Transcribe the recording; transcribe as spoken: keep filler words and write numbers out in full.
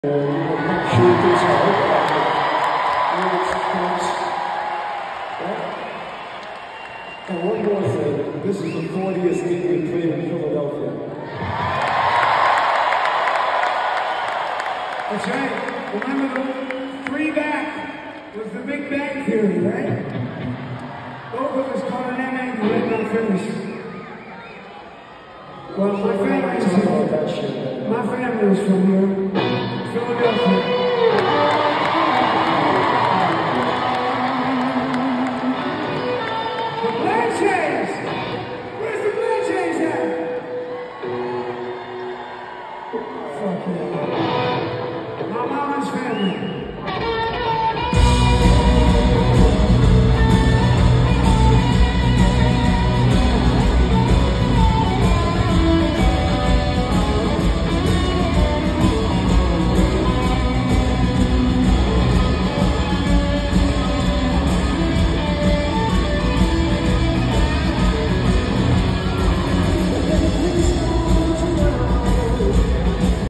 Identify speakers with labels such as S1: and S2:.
S1: shoot this hard. And one more thing, this is the fortieth game we played in Philadelphia.
S2: That's right. Remember the three back was the Big Bang Theory, right? Both was called an M A, you let them finish. Well, my family is from, my family is from here.